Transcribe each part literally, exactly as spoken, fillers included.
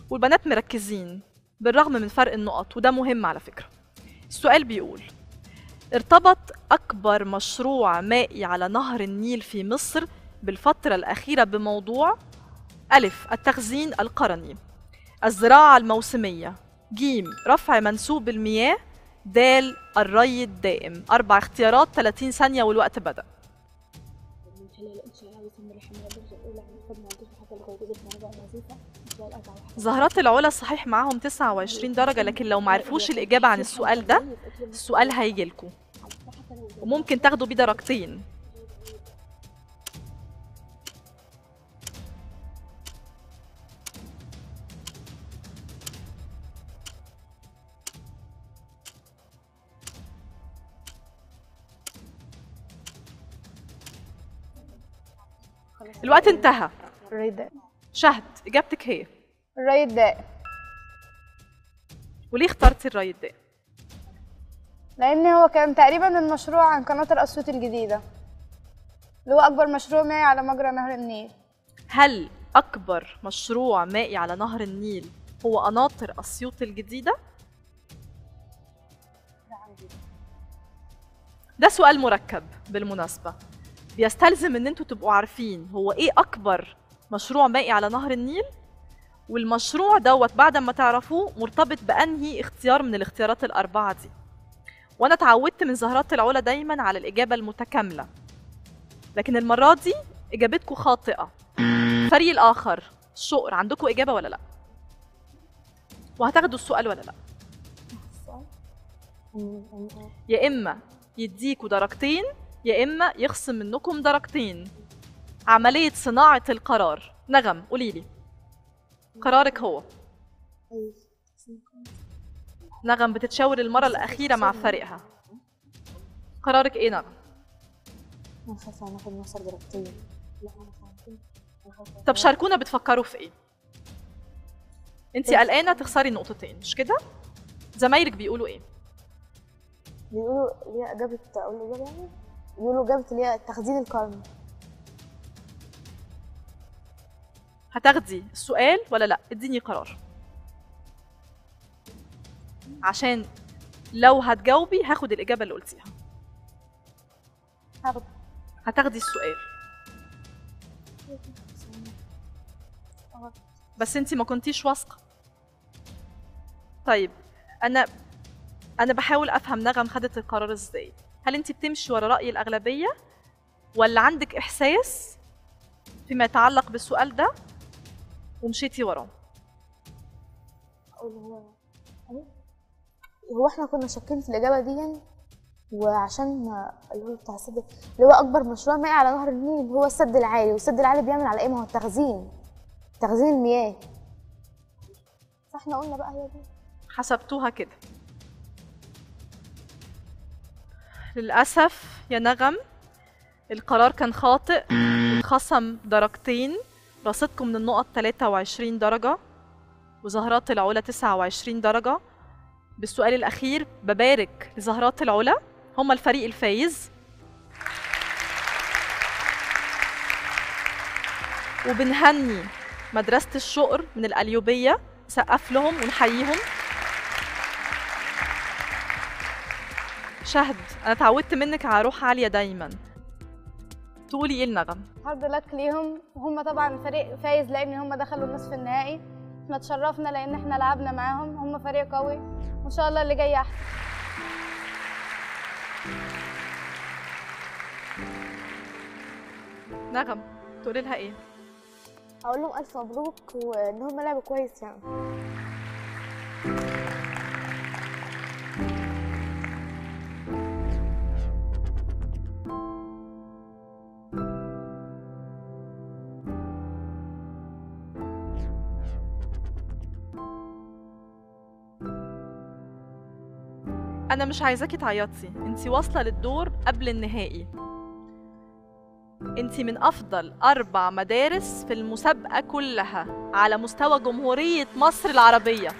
والبنات مركزين بالرغم من فرق النقط، وده مهم على فكرة. السؤال بيقول: ارتبط أكبر مشروع مائي على نهر النيل في مصر بالفترة الأخيرة بموضوع ألف التخزين القرني، الزراعة الموسمية، جيم رفع منسوب المياه، دال الري الدائم. أربع اختيارات، ثلاثين ثانية والوقت بدأ. زهرات العلا صحيح معاهم تسعة وعشرين درجة، لكن لو معرفوش الإجابة عن السؤال ده السؤال هيجيلكوا وممكن تاخدوا بيه درجتين. الوقت انتهى. الري الدائم. شهد، إجابتك هي الري الدائم. وليه اخترتي الري الدائم؟ لان هو كان تقريبا المشروع عن قناة الأسيوط الجديدة، اللي هو اكبر مشروع مائي على مجرى نهر النيل. هل أكبر مشروع مائي على نهر النيل هو قناطر أسيوط الجديدة؟ ده سؤال مركب بالمناسبة، بيستلزم ان انتوا تبقوا عارفين هو ايه اكبر مشروع مائي على نهر النيل، والمشروع دوت بعد ما تعرفوه مرتبط بانهي اختيار من الاختيارات الاربعه دي. وانا اتعودت من زهرات العلا دايما على الاجابه المتكامله، لكن المره دي اجابتكم خاطئه. الفريق الاخر الشقر، عندكم اجابه ولا لا؟ وهتاخدوا السؤال ولا لا؟ يا اما يديكوا درجتين يا اما يخصم منكم درجتين. عمليه صناعه القرار. نغم قولي لي قرارك هو. نغم بتتشاور المره الاخيره مع فريقها. قرارك ايه نغم؟ انا خايفه ناخد نوصل درجتين. لا انا خايفه. طب شاركونا بتفكروا في ايه؟ انتي قلقانه تخسري نقطتين مش كده؟ زمايلك بيقولوا ايه؟ بيقولوا اللي هي اجابه اقول الاجابه يعني بيقولوا اجابه اللي هي تخزين القرن. هتاخدي السؤال ولا لا؟ اديني قرار، عشان لو هتجاوبي هاخد الاجابه اللي قلتيها. هاخد. هتاخدي السؤال بس انتي ما كنتيش واثقه. طيب انا انا بحاول افهم نغم خدت القرار ازاي. هل انتي بتمشي ورا راي الاغلبيه ولا عندك احساس فيما يتعلق بالسؤال ده ومشيتي وراه؟ اقول هو هو احنا كنا شاكين في الاجابه دي يعني، وعشان اللي هو بتاع السد اللي هو اكبر مشروع مائي على نهر النيل اللي هو السد العالي، والسد العالي بيعمل على ايه؟ ما هو التخزين تخزين المياه، فاحنا قلنا بقى هي دي. حسبتوها كده. للأسف يا نغم القرار كان خاطئ، اتخصم درجتين، رصيدكم من النقط ثلاثة وعشرين درجة وزهرات العلا تسعة وعشرين درجة. بالسؤال الأخير ببارك لزهرات العلا، هم الفريق الفايز، وبنهني مدرسة الشقر من القليوبية، نسقف لهم ونحييهم. شهد انا اتعودت منك على روح عاليه دايما، تقولي ايه النغم؟ هارد لك ليهم، وهم طبعا فريق فايز لان هم دخلوا النصف النهائي. احنا اتشرفنا لان احنا لعبنا معاهم، هم فريق قوي وان شاء الله اللي جاي احسن. نغم تقولي لها ايه؟ اقول لهم الف مبروك وان هم لعبوا كويس يعني. انا مش عايزاكي تعيطي، انتي واصله للدور قبل النهائي، انتي من افضل اربع مدارس في المسابقه كلها على مستوى جمهوريه مصر العربيه.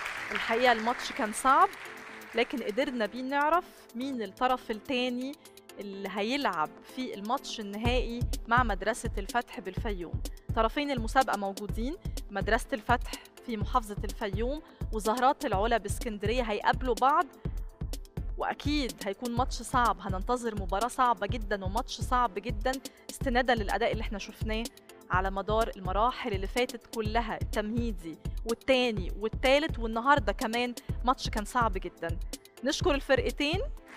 الحقيقه الماتش كان صعب، لكن قدرنا بيه نعرف مين الطرف التاني اللي هيلعب في الماتش النهائي مع مدرسة الفتح بالفيوم. طرفين المسابقة موجودين، مدرسة الفتح في محافظة الفيوم وزهرات العلا باسكندرية هيقابلوا بعض، وأكيد هيكون ماتش صعب، هننتظر مباراة صعبة جدا وماتش صعب جدا استنادا للأداء اللي احنا شفناه على مدار المراحل اللي فاتت كلها، التمهيدي والتاني والتالت والنهاردة كمان ماتش كان صعب جدا. نشكر الفرقتين.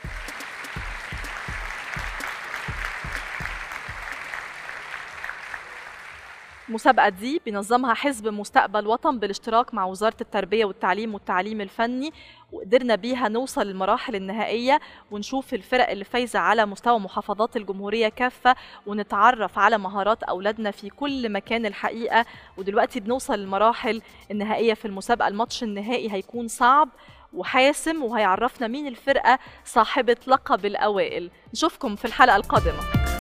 المسابقة دي بينظمها حزب مستقبل وطن بالاشتراك مع وزارة التربية والتعليم والتعليم الفني، وقدرنا بيها نوصل للمراحل النهائية ونشوف الفرق اللي فايزة على مستوى محافظات الجمهورية كافة، ونتعرف على مهارات أولادنا في كل مكان الحقيقة. ودلوقتي بنوصل للمراحل النهائية في المسابقة. الماتش النهائي هيكون صعب وحاسم وهيعرفنا مين الفرقة صاحبة لقب الأوائل. نشوفكم في الحلقة القادمة.